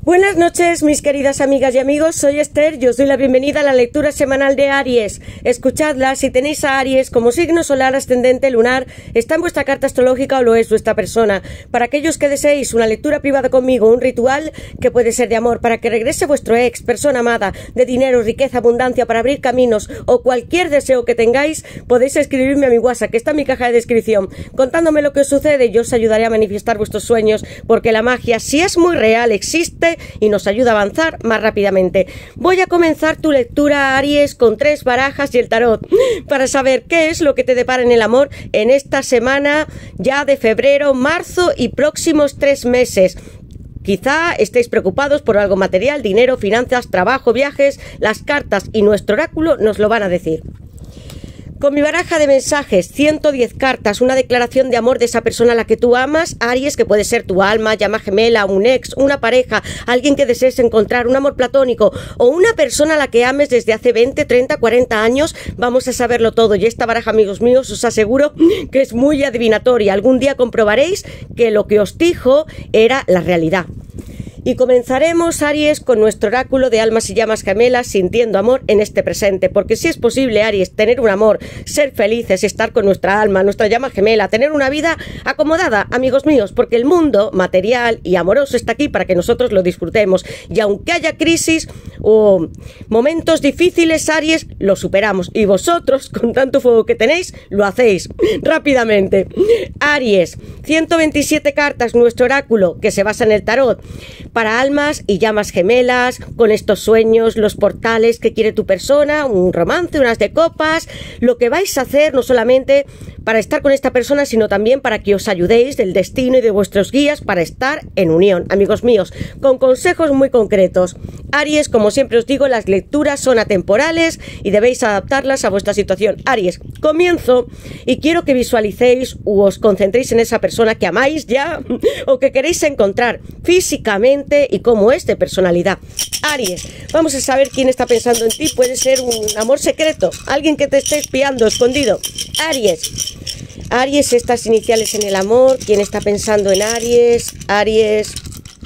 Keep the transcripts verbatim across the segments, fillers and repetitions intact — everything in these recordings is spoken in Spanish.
Buenas noches, mis queridas amigas y amigos, soy Esther y os doy la bienvenida a la lectura semanal de Aries. Escuchadla, si tenéis a Aries como signo solar, ascendente, lunar, está en vuestra carta astrológica o lo es vuestra persona. Para aquellos que deseéis una lectura privada conmigo, un ritual que puede ser de amor, para que regrese vuestro ex, persona amada, de dinero, riqueza, abundancia, para abrir caminos o cualquier deseo que tengáis, podéis escribirme a mi WhatsApp, que está en mi caja de descripción, contándome lo que os sucede. Yo os ayudaré a manifestar vuestros sueños, porque la magia, si es muy real, existe y nos ayuda a avanzar más rápidamente. Voy a comenzar tu lectura, Aries, con tres barajas y el tarot, para saber qué es lo que te depara en el amor en esta semana ya de febrero, marzo y próximos tres meses. Quizá estéis preocupados por algo material, dinero, finanzas, trabajo, viajes. Las cartas y nuestro oráculo nos lo van a decir. Con mi baraja de mensajes, ciento diez cartas, una declaración de amor de esa persona a la que tú amas, Aries, que puede ser tu alma, llama gemela, un ex, una pareja, alguien que desees encontrar, un amor platónico o una persona a la que ames desde hace veinte, treinta, cuarenta años. Vamos a saberlo todo, y esta baraja, amigos míos, os aseguro que es muy adivinatoria. Algún día comprobaréis que lo que os dijo era la realidad. Y comenzaremos, Aries, con nuestro oráculo de almas y llamas gemelas, sintiendo amor en este presente. Porque si es posible, Aries, tener un amor, ser felices, estar con nuestra alma, nuestra llama gemela, tener una vida acomodada, amigos míos, porque el mundo material y amoroso está aquí para que nosotros lo disfrutemos. Y aunque haya crisis o momentos difíciles, Aries, lo superamos. Y vosotros, con tanto fuego que tenéis, lo hacéis rápidamente. Aries, ciento veintisiete cartas, nuestro oráculo, que se basa en el tarot, para almas y llamas gemelas, con estos sueños, los portales que quiere tu persona, un romance, unas de copas, lo que vais a hacer no solamente para estar con esta persona, sino también para que os ayudéis del destino y de vuestros guías para estar en unión, amigos míos, con consejos muy concretos. Aries, como siempre os digo, las lecturas son atemporales y debéis adaptarlas a vuestra situación. Aries, comienzo y quiero que visualicéis o os concentréis en esa persona que amáis ya o que queréis encontrar físicamente y cómo es de personalidad. Aries, vamos a saber quién está pensando en ti. Puede ser un amor secreto, alguien que te esté espiando, escondido. Aries, Aries, estas iniciales en el amor. ¿Quién está pensando en Aries? Aries,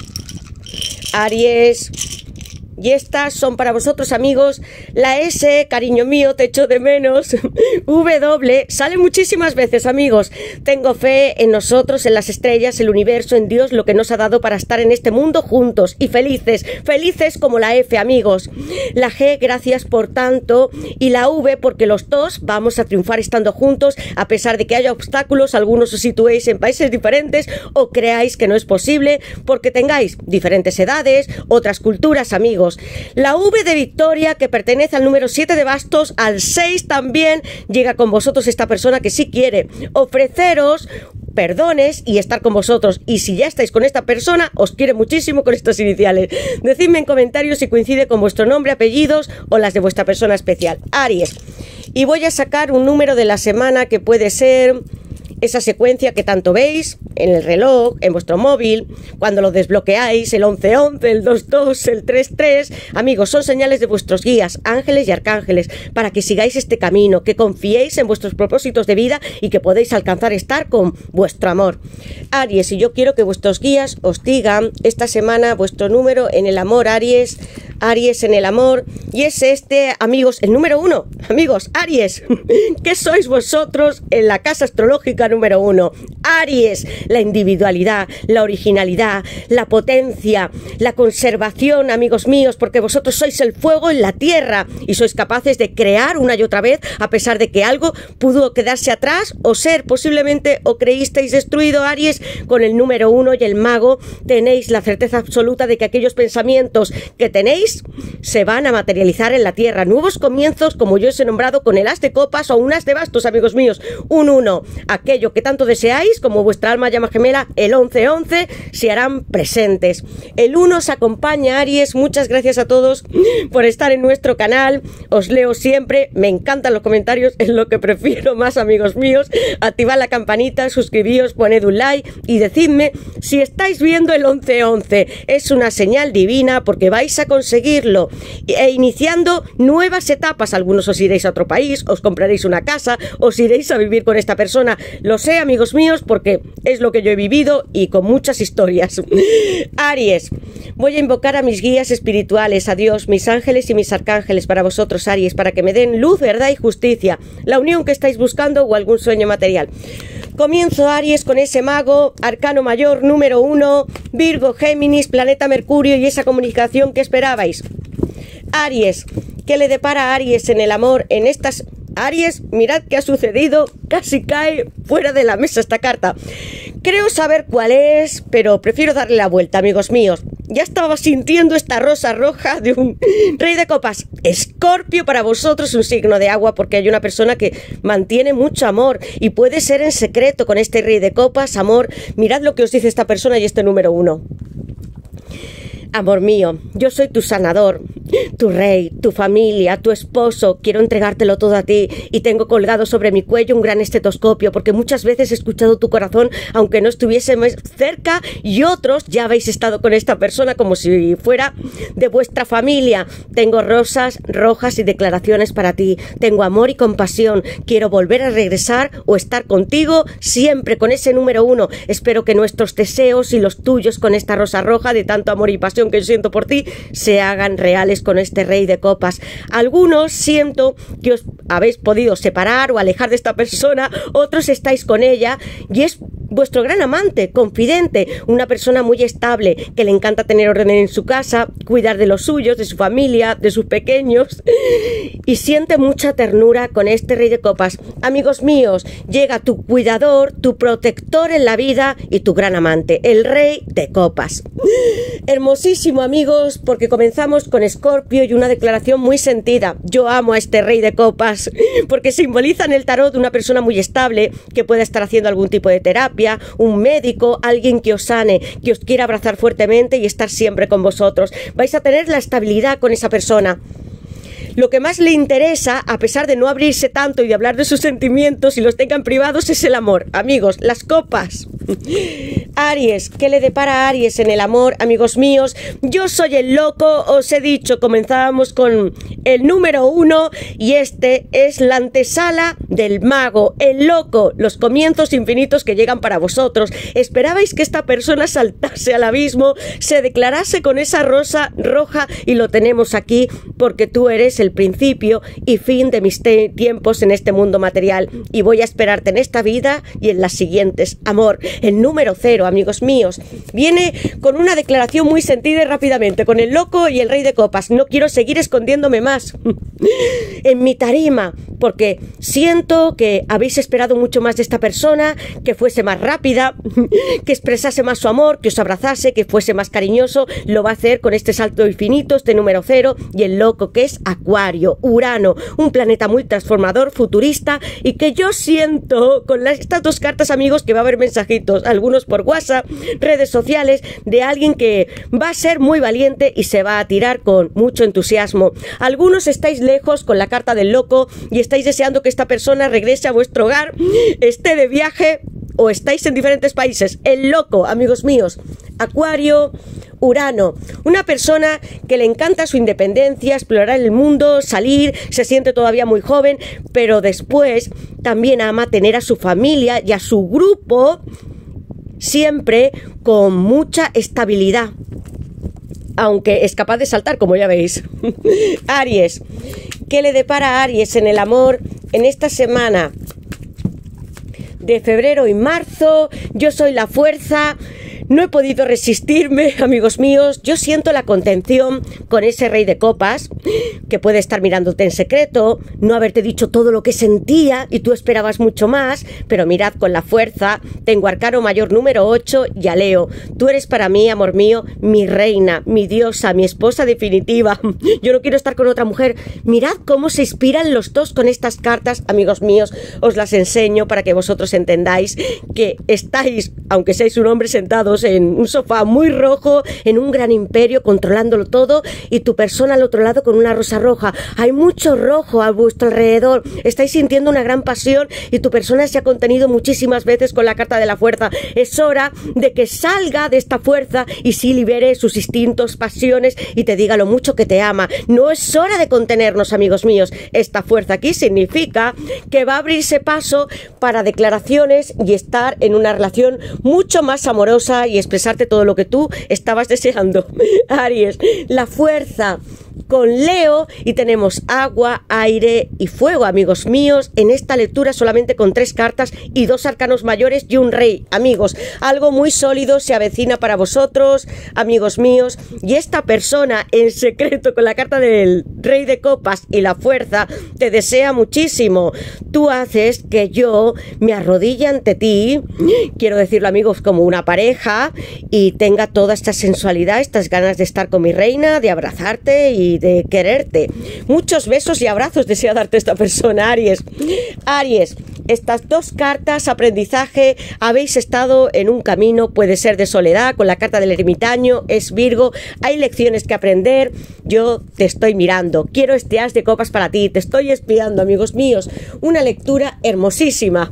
Aries. Y estas son para vosotros, amigos. La S, cariño mío, te echo de menos. W, sale muchísimas veces, amigos. Tengo fe en nosotros, en las estrellas, el universo, en Dios, lo que nos ha dado para estar en este mundo juntos y felices. Felices como la F, amigos. La G, gracias por tanto. Y la V, porque los dos vamos a triunfar estando juntos, a pesar de que haya obstáculos, algunos os situéis en países diferentes o creáis que no es posible, porque tengáis diferentes edades, otras culturas, amigos. La V de Victoria, que pertenece al número siete de bastos, al seis también, llega con vosotros esta persona que sí quiere ofreceros perdones y estar con vosotros. Y si ya estáis con esta persona, os quiere muchísimo con estas iniciales. Decidme en comentarios si coincide con vuestro nombre, apellidos o las de vuestra persona especial. Aries. Y voy a sacar un número de la semana que puede ser esa secuencia que tanto veis en el reloj, en vuestro móvil, cuando lo desbloqueáis, el once once, el dos dos, el tres tres. Amigos, son señales de vuestros guías, ángeles y arcángeles, para que sigáis este camino, que confiéis en vuestros propósitos de vida y que podéis alcanzar estar con vuestro amor. Aries, y yo quiero que vuestros guías os digan esta semana vuestro número en el amor, Aries. Aries en el amor, y es este, amigos, el número uno. Amigos, Aries, ¿qué sois vosotros en la casa astrológica número uno? Aries, la individualidad, la originalidad, la potencia, la conservación, amigos míos, porque vosotros sois el fuego en la tierra y sois capaces de crear una y otra vez, a pesar de que algo pudo quedarse atrás o ser posiblemente o creísteis destruido. Aries, con el número uno y el mago, tenéis la certeza absoluta de que aquellos pensamientos que tenéis se van a materializar en la tierra. Nuevos comienzos, como yo os he nombrado, con el as de copas o un as de bastos, amigos míos. Un uno, aquello que tanto deseáis, como vuestra alma llama gemela, el once once, se harán presentes. El uno os acompaña, Aries. Muchas gracias a todos por estar en nuestro canal. Os leo siempre, me encantan los comentarios, es lo que prefiero más, amigos míos. Activad la campanita, suscribíos, poned un like y decidme si estáis viendo el once once. Es una señal divina porque vais a conseguir conseguirlo e iniciando nuevas etapas. Algunos os iréis a otro país, os compraréis una casa, os iréis a vivir con esta persona. Lo sé, amigos míos, porque es lo que yo he vivido y con muchas historias. Aries, voy a invocar a mis guías espirituales, a Dios, mis ángeles y mis arcángeles para vosotros, Aries, para que me den luz, verdad y justicia, la unión que estáis buscando o algún sueño material. Comienzo, Aries, con ese mago, arcano mayor número uno, Virgo, Géminis, planeta Mercurio y esa comunicación que esperabais. Aries, ¿qué le depara a Aries en el amor en estas... Aries, mirad qué ha sucedido, casi cae fuera de la mesa esta carta. Creo saber cuál es, pero prefiero darle la vuelta, amigos míos. Ya estaba sintiendo esta rosa roja de un rey de copas. Escorpio, para vosotros un signo de agua, porque hay una persona que mantiene mucho amor y puede ser en secreto con este rey de copas. Amor, mirad lo que os dice esta persona y este número uno. Amor mío, yo soy tu sanador, tu rey, tu familia, tu esposo. Quiero entregártelo todo a ti y tengo colgado sobre mi cuello un gran estetoscopio porque muchas veces he escuchado tu corazón aunque no estuviésemos cerca y otros ya habéis estado con esta persona como si fuera de vuestra familia. Tengo rosas rojas y declaraciones para ti. Tengo amor y compasión. Quiero volver a regresar o estar contigo siempre con ese número uno. Espero que nuestros deseos y los tuyos con esta rosa roja de tanto amor y pasión que yo siento por ti se hagan reales con este rey de copas. Algunos siento que os habéis podido separar o alejar de esta persona, otros estáis con ella y es vuestro gran amante, confidente, una persona muy estable que le encanta tener orden en su casa, cuidar de los suyos, de su familia, de sus pequeños y siente mucha ternura con este rey de copas. Amigos míos, llega tu cuidador, tu protector en la vida y tu gran amante, el rey de copas. Hermosísimo, amigos, porque comenzamos con Escorpio y una declaración muy sentida. Yo amo a este rey de copas porque simboliza en el tarot una persona muy estable que pueda estar haciendo algún tipo de terapia, un médico, alguien que os sane, que os quiera abrazar fuertemente y estar siempre con vosotros. Vais a tener la estabilidad con esa persona. Lo que más le interesa, a pesar de no abrirse tanto y de hablar de sus sentimientos y los tengan privados, es el amor. Amigos, las copas. Aries, ¿qué le depara a Aries en el amor? Amigos míos, yo soy el loco, os he dicho, comenzábamos con el número uno y este es la antesala del mago, el loco, los comienzos infinitos que llegan para vosotros. Esperabais que esta persona saltase al abismo, se declarase con esa rosa roja y lo tenemos aquí porque tú eres el principio y fin de mis tiempos en este mundo material y voy a esperarte en esta vida y en las siguientes. Amor, el número cero, amigos míos, viene con una declaración muy sentida y rápidamente, con el loco y el rey de copas. No quiero seguir escondiéndome más en mi tarima, porque siento que habéis esperado mucho más de esta persona, que fuese más rápida, que expresase más su amor, que os abrazase, que fuese más cariñoso. Lo va a hacer con este salto infinito, este número cero y el loco, que es Acuario, Urano, un planeta muy transformador, futurista, y que yo siento con las, estas dos cartas, amigos, que va a haber mensajitos, algunos por WhatsApp, redes sociales, de alguien que va a ser muy valiente y se va a tirar con mucho entusiasmo. Algunos estáis lejos con la carta del loco y estáis deseando que esta persona regrese a vuestro hogar, esté de viaje o estáis en diferentes países. El loco, amigos míos, Acuario, Urano, una persona que le encanta su independencia, explorar el mundo, salir, se siente todavía muy joven, pero después también ama tener a su familia y a su grupo siempre con mucha estabilidad, aunque es capaz de saltar, como ya veis. Aries, ¿qué le depara a Aries en el amor en esta semana de febrero y marzo? Yo soy la fuerza. No he podido resistirme, amigos míos. Yo siento la contención con ese rey de copas, que puede estar mirándote en secreto, no haberte dicho todo lo que sentía y tú esperabas mucho más, pero mirad con la fuerza. Tengo arcano mayor número ocho y a Leo. Tú eres para mí, amor mío, mi reina, mi diosa, mi esposa definitiva. Yo no quiero estar con otra mujer. Mirad cómo se inspiran los dos con estas cartas, amigos míos. Os las enseño para que vosotros entendáis que estáis, aunque seáis un hombre sentados, estamos en un sofá muy rojo, en un gran imperio, controlándolo todo, y tu persona al otro lado con una rosa roja. Hay mucho rojo a vuestro alrededor, estáis sintiendo una gran pasión y tu persona se ha contenido muchísimas veces con la carta de la fuerza. Es hora de que salga de esta fuerza y sí libere sus instintos, pasiones y te diga lo mucho que te ama. No es hora de contenernos, amigos míos. Esta fuerza aquí significa que va a abrirse paso para declaraciones y estar en una relación mucho más amorosa y expresarte todo lo que tú estabas deseando. Aries, la fuerza con Leo, y tenemos agua, aire y fuego, amigos míos, en esta lectura solamente con tres cartas y dos arcanos mayores y un rey. Amigos, algo muy sólido se avecina para vosotros, amigos míos, y esta persona en secreto con la carta del rey de copas y la fuerza te desea muchísimo. Tú haces que yo me arrodille ante ti, quiero decirlo, amigos, como una pareja, y tenga toda esta sensualidad, estas ganas de estar con mi reina, de abrazarte y de quererte. Muchos besos y abrazos desea darte esta persona, Aries. Aries, estas dos cartas, aprendizaje, habéis estado en un camino, puede ser de soledad, con la carta del ermitaño, es Virgo, hay lecciones que aprender, yo te estoy mirando, quiero este as de copas para ti, te estoy espiando, amigos míos, una lectura hermosísima.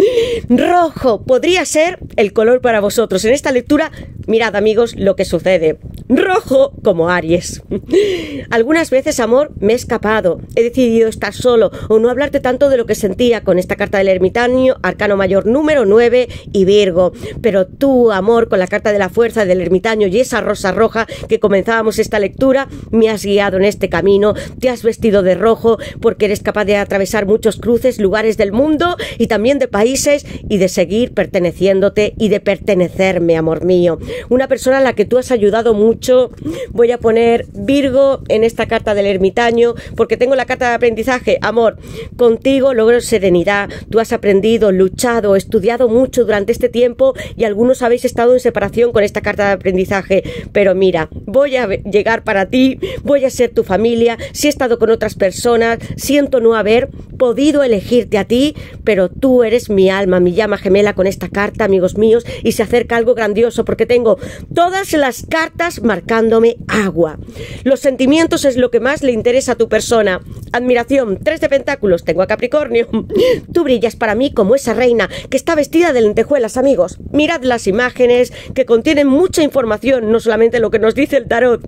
Rojo, podría ser el color para vosotros. En esta lectura, mirad, amigos, lo que sucede. Rojo como Aries. Algunas veces, amor, me he escapado, he decidido estar solo o no hablarte tanto de lo que sentía con esta carta del ermitaño, arcano mayor número nueve y Virgo. Pero tú, amor, con la carta de la fuerza del ermitaño y esa rosa roja que comenzábamos esta lectura, me has guiado en este camino, te has vestido de rojo porque eres capaz de atravesar muchos cruces, lugares del mundo y también de países y de seguir perteneciéndote y de pertenecerme, amor mío. Una persona a la que tú has ayudado mucho. Voy a poner Virgo en esta carta del ermitaño porque tengo la carta de aprendizaje. Amor, contigo logro serenidad. Tú has aprendido, luchado, estudiado mucho durante este tiempo y algunos habéis estado en separación con esta carta de aprendizaje. Pero mira, voy a llegar para ti, voy a ser tu familia. Si he estado con otras personas, siento no haber podido elegirte a ti, pero tú eres mi alma, mi llama gemela con esta carta, amigos míos, y se acerca algo grandioso porque tengo todas las cartas marcándome agua. Los sentimientos es lo que más le interesa a tu persona. Admiración, tres de pentáculos, tengo a Capricornio. Tú brillas para mí como esa reina que está vestida de lentejuelas, amigos. Mirad las imágenes que contienen mucha información, no solamente lo que nos dice el tarot.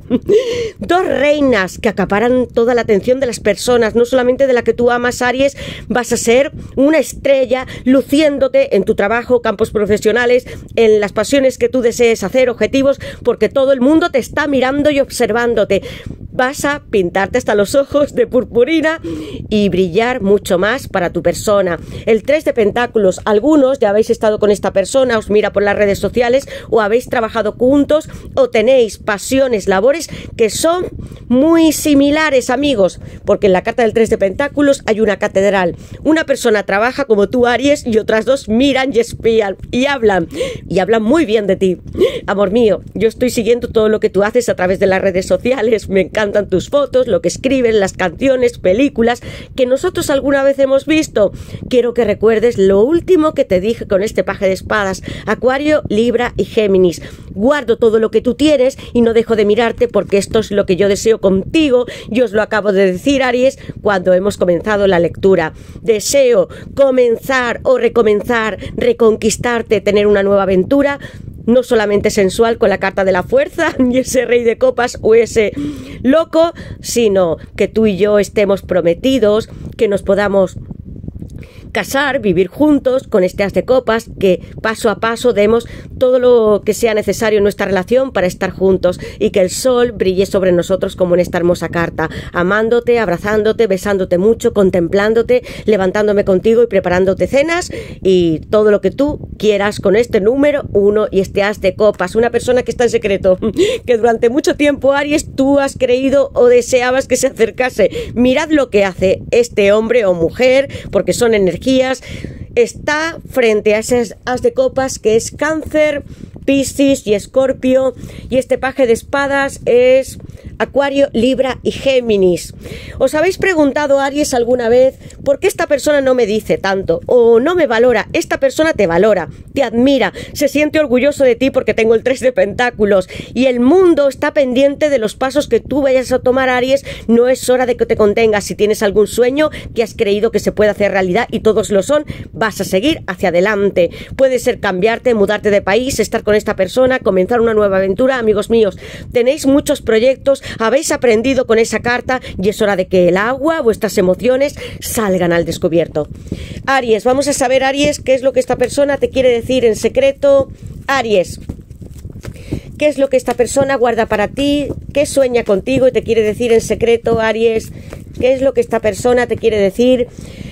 Dos reinas que acaparan toda la atención de las personas, no solamente de la que tú amas, Aries. Vas a ser una estrella luciéndote en tu trabajo, campos profesionales, en las pasiones que tú desees hacer, objetivos, porque todo el mundo te está mirando y observándote. Vas a pintarte hasta los ojos de purpurina y brillar mucho más para tu persona. El tres de pentáculos, algunos ya habéis estado con esta persona, os mira por las redes sociales o habéis trabajado juntos o tenéis pasiones, labores que son muy similares, amigos, porque en la carta del tres de pentáculos hay una catedral. Una persona trabaja como tú, Aries, y otras dos miran y espían y hablan y hablan muy bien de ti. Amor mío, yo estoy siguiendo todo lo que tú haces a través de las redes sociales, me encantan tus fotos, lo que escribes, las canciones, películas que nosotros alguna vez hemos visto. Quiero que recuerdes lo último que te dije con este paje de espadas, Acuario, Libra y Géminis. Guardo todo lo que tú tienes y no dejo de mirarte porque esto es lo que yo deseo contigo. Yo os lo acabo de decir, Aries, cuando hemos comenzado la lectura. Deseo comenzar o recomenzar, reconquistarte, tener una nueva aventura, no solamente sensual con la carta de la fuerza y ese rey de copas o ese loco, sino que tú y yo estemos prometidos, que nos podamos casar, vivir juntos con este as de copas, que paso a paso demos todo lo que sea necesario en nuestra relación para estar juntos y que el sol brille sobre nosotros como en esta hermosa carta, amándote, abrazándote, besándote mucho, contemplándote, levantándome contigo y preparándote cenas y todo lo que tú quieras con este número uno y este as de copas. Una persona que está en secreto, que durante mucho tiempo, Aries, tú has creído o deseabas que se acercase. Mirad lo que hace este hombre o mujer, porque son energías. Está frente a ese as de copas que es Cáncer, Piscis y Escorpio, y este paje de espadas es Acuario, Libra y Géminis. ¿Os habéis preguntado, Aries, alguna vez por qué esta persona no me dice tanto o no me valora? Esta persona te valora, te admira, se siente orgulloso de ti porque tengo el tres de pentáculos y el mundo está pendiente de los pasos que tú vayas a tomar, Aries. No es hora de que te contengas. Si tienes algún sueño que has creído que se puede hacer realidad, y todos lo son, vas a seguir hacia adelante. Puede ser cambiarte, mudarte de país, estar con esta persona, comenzar una nueva aventura. Amigos míos, tenéis muchos proyectos, habéis aprendido con esa carta y es hora de que el agua, vuestras emociones, salgan al descubierto. Aries, vamos a saber, Aries, qué es lo que esta persona te quiere decir en secreto. Aries, ¿qué es lo que esta persona guarda para ti? ¿Qué sueña contigo y te quiere decir en secreto, Aries? ¿Qué es lo que esta persona te quiere decir?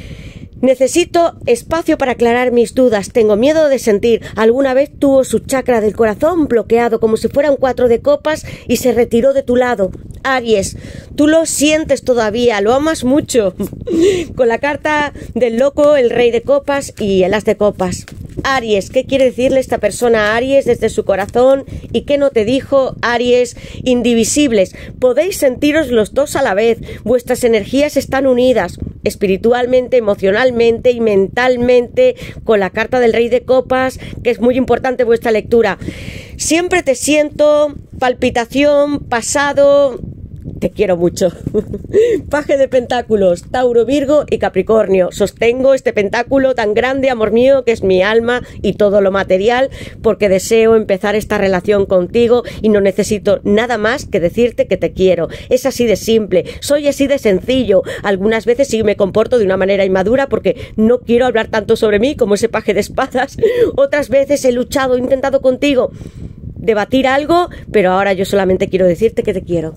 Necesito espacio para aclarar mis dudas. Tengo miedo de sentir. Alguna vez tuvo su chakra del corazón bloqueado como si fuera un cuatro de copas y se retiró de tu lado. Aries, tú lo sientes todavía, lo amas mucho. Con la carta del loco, el rey de copas y el as de copas. Aries, ¿qué quiere decirle esta persona a Aries desde su corazón? ¿Y qué no te dijo? Aries, indivisibles. Podéis sentiros los dos a la vez. Vuestras energías están unidas espiritualmente, emocionalmente y mentalmente con la carta del rey de copas, que es muy importante vuestra lectura. Siempre te siento, palpitación, pasado. Te quiero mucho. Paje de pentáculos, Tauro, Virgo y Capricornio. Sostengo este pentáculo tan grande, amor mío, que es mi alma y todo lo material, porque deseo empezar esta relación contigo y no necesito nada más que decirte que te quiero. Es así de simple, soy así de sencillo. Algunas veces sí me comporto de una manera inmadura porque no quiero hablar tanto sobre mí como ese paje de espadas. Otras veces he luchado, he intentado contigo debatir algo, pero ahora yo solamente quiero decirte que te quiero.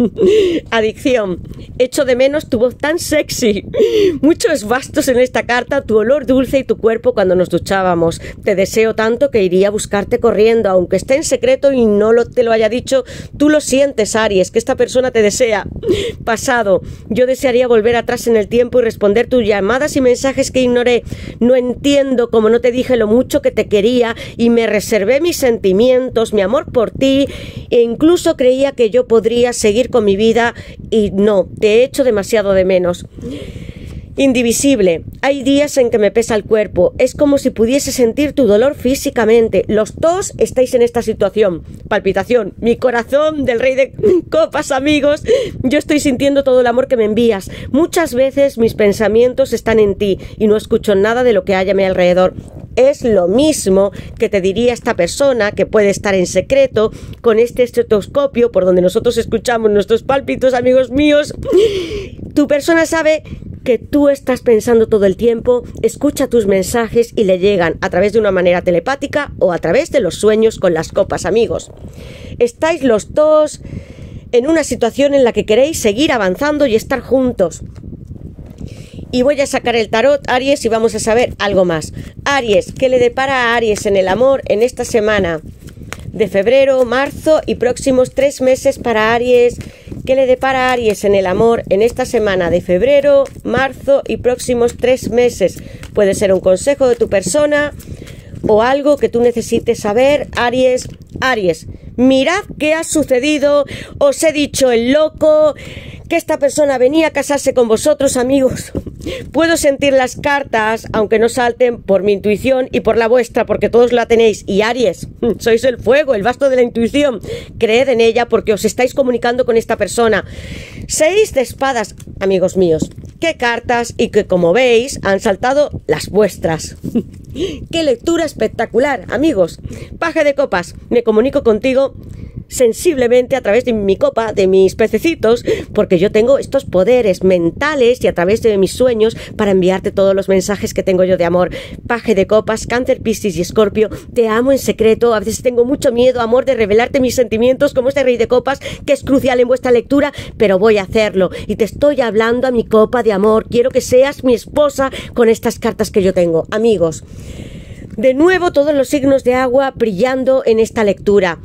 Adicción. Echo de menos tu voz tan sexy. Muchos bastos en esta carta, tu olor dulce y tu cuerpo cuando nos duchábamos. Te deseo tanto que iría a buscarte corriendo, aunque esté en secreto y no lo, te lo haya dicho. Tú lo sientes, Aries, que esta persona te desea. Pasado. Yo desearía volver atrás en el tiempo y responder tus llamadas y mensajes que ignoré. No entiendo cómo no te dije lo mucho que te quería y me reservé mis sentimientos, mi amor por ti, e incluso creía que yo podría seguir con mi vida y no, te echo demasiado de menos. Indivisible. Hay días en que me pesa el cuerpo. Es como si pudiese sentir tu dolor físicamente. Los dos estáis en esta situación. Palpitación. Mi corazón del rey de copas, amigos. Yo estoy sintiendo todo el amor que me envías. Muchas veces mis pensamientos están en ti y no escucho nada de lo que hay a mi alrededor. Es lo mismo que te diría esta persona que puede estar en secreto con este estetoscopio por donde nosotros escuchamos nuestros pálpitos, amigos míos. Tu persona sabe que tú estás pensando todo el tiempo, escucha tus mensajes y le llegan a través de una manera telepática o a través de los sueños con las copas, amigos. Estáis los dos en una situación en la que queréis seguir avanzando y estar juntos. Y voy a sacar el tarot, Aries, y vamos a saber algo más. Aries, ¿qué le depara a Aries en el amor en esta semana de febrero, marzo y próximos tres meses para Aries? ¿Qué le depara a Aries en el amor en esta semana de febrero, marzo y próximos tres meses? Puede ser un consejo de tu persona o algo que tú necesites saber, Aries. Aries, mirad qué ha sucedido. Os he dicho el loco, que esta persona venía a casarse con vosotros, amigos. Puedo sentir las cartas, aunque no salten, por mi intuición y por la vuestra, porque todos la tenéis. Y Aries, sois el fuego, el basto de la intuición. Creed en ella porque os estáis comunicando con esta persona. Seis de espadas, amigos míos. Qué cartas y que, como veis, han saltado las vuestras. Qué lectura espectacular, amigos. Paje de copas, me comunico contigo sensiblemente a través de mi copa, de mis pececitos, porque yo tengo estos poderes mentales y a través de mis sueños para enviarte todos los mensajes que tengo yo de amor. Paje de copas, Cáncer, Piscis y Escorpio, te amo en secreto. A veces tengo mucho miedo, amor, de revelarte mis sentimientos como este rey de copas, que es crucial en vuestra lectura, pero voy a hacerlo y te estoy hablando a mi copa de amor. Quiero que seas mi esposa con estas cartas que yo tengo, amigos. De nuevo todos los signos de agua brillando en esta lectura.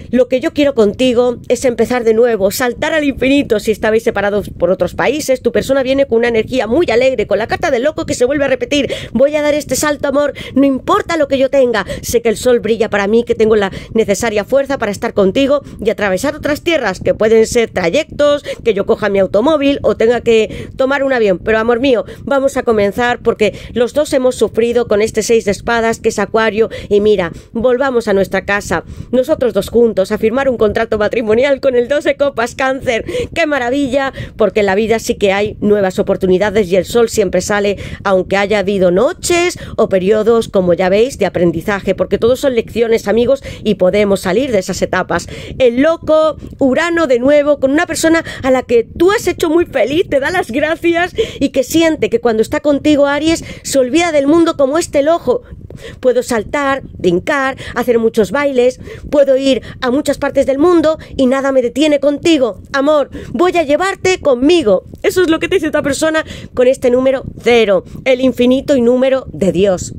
Lo que yo quiero contigo es empezar de nuevo, saltar al infinito. Si estabais separados por otros países, tu persona viene con una energía muy alegre, con la carta del loco que se vuelve a repetir. Voy a dar este salto, amor, no importa lo que yo tenga. Sé que el sol brilla para mí, que tengo la necesaria fuerza para estar contigo y atravesar otras tierras, que pueden ser trayectos, que yo coja mi automóvil o tenga que tomar un avión. Pero, amor mío, vamos a comenzar porque los dos hemos sufrido con este seis de espadas, que es Acuario, y mira, volvamos a nuestra casa, nosotros dos juntos, a firmar un contrato matrimonial con el dos de copas, Cáncer. ¡Qué maravilla! Porque en la vida sí que hay nuevas oportunidades y el sol siempre sale, aunque haya habido noches o periodos, como ya veis, de aprendizaje, porque todos son lecciones, amigos, y podemos salir de esas etapas. El loco, Urano de nuevo, con una persona a la que tú has hecho muy feliz, te da las gracias y que siente que cuando está contigo, Aries, se olvida del mundo como este loco. Puedo saltar, brincar, hacer muchos bailes, puedo ir a muchas partes del mundo y nada me detiene contigo. Amor, voy a llevarte conmigo. Eso es lo que te dice esta persona con este número cero, el infinito y número de Dios.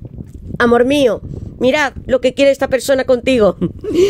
Amor mío, mirad lo que quiere esta persona contigo.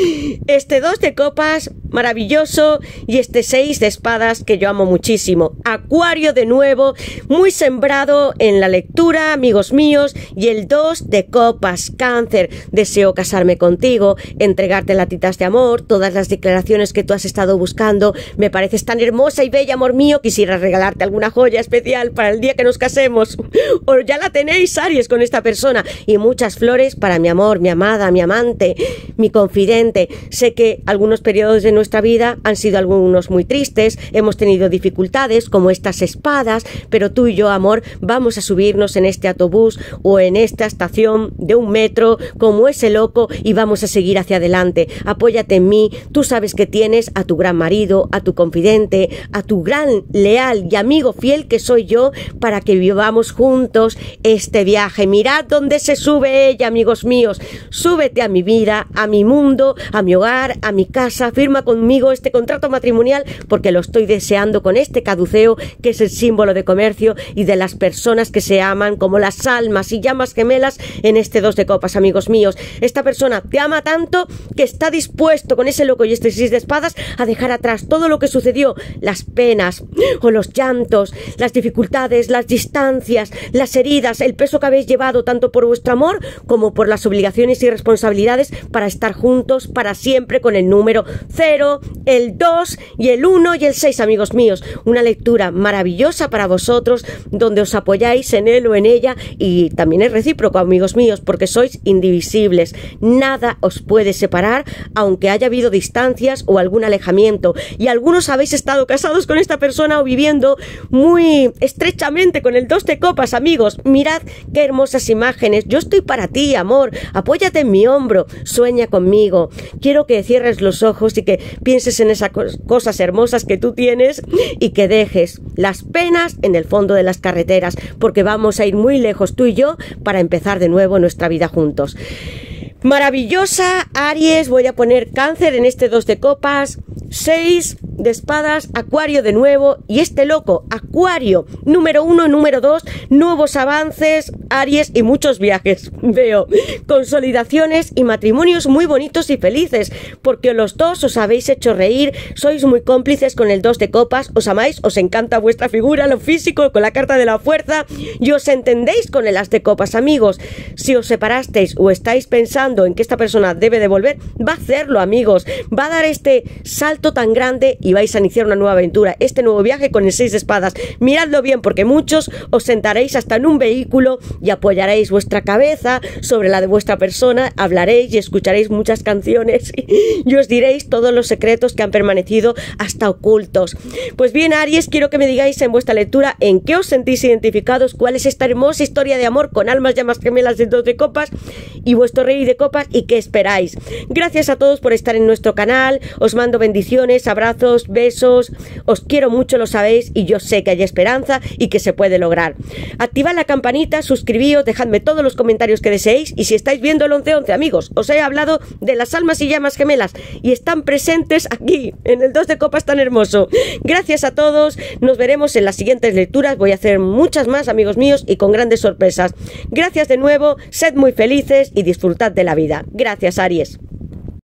Este dos de copas, maravilloso, y este seis de espadas, que yo amo muchísimo. Acuario de nuevo, muy sembrado en la lectura, amigos míos, y el dos de copas, Cáncer. Deseo casarme contigo, entregarte latitas de amor, todas las declaraciones que tú has estado buscando. Me pareces tan hermosa y bella, amor mío, quisiera regalarte alguna joya especial para el día que nos casemos. O ya la tenéis, Aries, con esta persona, y muchas flores para mi amor, mi amada, mi amante, mi confidente. Sé que algunos periodos de nuestra vida han sido algunos muy tristes, hemos tenido dificultades como estas espadas, pero tú y yo, amor, vamos a subirnos en este autobús o en esta estación de un metro como ese loco y vamos a seguir hacia adelante. Apóyate en mí, tú sabes que tienes a tu gran marido, a tu confidente, a tu gran leal y amigo fiel que soy yo, para que vivamos juntos este viaje. Mirad dónde se sube ella, amigos míos. Súbete a mi vida, a mi mundo, a mi hogar, a mi casa. Firma conmigo este contrato matrimonial porque lo estoy deseando con este caduceo, que es el símbolo de comercio y de las personas que se aman como las almas y llamas gemelas en este dos de copas, amigos míos. Esta persona te ama tanto que está dispuesto con ese loco y este seis de espadas a dejar atrás todo lo que sucedió, las penas o los llantos, las dificultades, las distancias, las heridas, el peso que habéis llevado tanto por vuestro amor como por las obligaciones y responsabilidades para estar juntos para siempre con el número cero, el dos y el uno y el seis, amigos míos. Una lectura maravillosa para vosotros donde os apoyáis en él o en ella, y también es recíproco, amigos míos, porque sois indivisibles. Nada os puede separar aunque haya habido distancias o algún alejamiento, y algunos habéis estado casados con esta persona o viviendo muy estrechamente con el dos de copas, amigos. Mirad qué hermosas imágenes. Yo estoy para ti, amor, apóyate en mi hombro, sueña conmigo. Quiero que cierres los ojos y que pienses en esas cosas hermosas que tú tienes y que dejes las penas en el fondo de las carreteras, porque vamos a ir muy lejos tú y yo para empezar de nuevo nuestra vida juntos. Maravillosa, Aries. Voy a poner Cáncer en este dos de copas, seis de espadas, Acuario de nuevo, y este loco, Acuario, número uno, número dos, nuevos avances, Aries, y muchos viajes. Veo consolidaciones y matrimonios muy bonitos y felices, porque los dos os habéis hecho reír, sois muy cómplices con el dos de copas, os amáis, os encanta vuestra figura, lo físico, con la carta de la fuerza, y os entendéis con el as de copas, amigos. Si os separasteis o estáis pensando en que esta persona debe de volver, va a hacerlo, amigos, va a dar este salto tan grande y vais a iniciar una nueva aventura, este nuevo viaje con el seis de espadas. Miradlo bien, porque muchos os sentaréis hasta en un vehículo y apoyaréis vuestra cabeza sobre la de vuestra persona, hablaréis y escucharéis muchas canciones y os diréis todos los secretos que han permanecido hasta ocultos. Pues bien, Aries, quiero que me digáis en vuestra lectura en qué os sentís identificados, cuál es esta hermosa historia de amor con almas llamas gemelas de dos de copas y vuestro rey de copas, y qué esperáis. Gracias a todos por estar en nuestro canal, os mando bendiciones, abrazos, besos, os quiero mucho, lo sabéis, y yo sé que hay esperanza y que se puede lograr. Activad la campanita, suscribíos, dejadme todos los comentarios que deseéis, y si estáis viendo el once once, amigos, os he hablado de las almas y llamas gemelas y están presentes aquí en el dos de copas tan hermoso. Gracias a todos, nos veremos en las siguientes lecturas, voy a hacer muchas más, amigos míos, y con grandes sorpresas. Gracias de nuevo, sed muy felices y disfrutad de la vida. Gracias, Aries.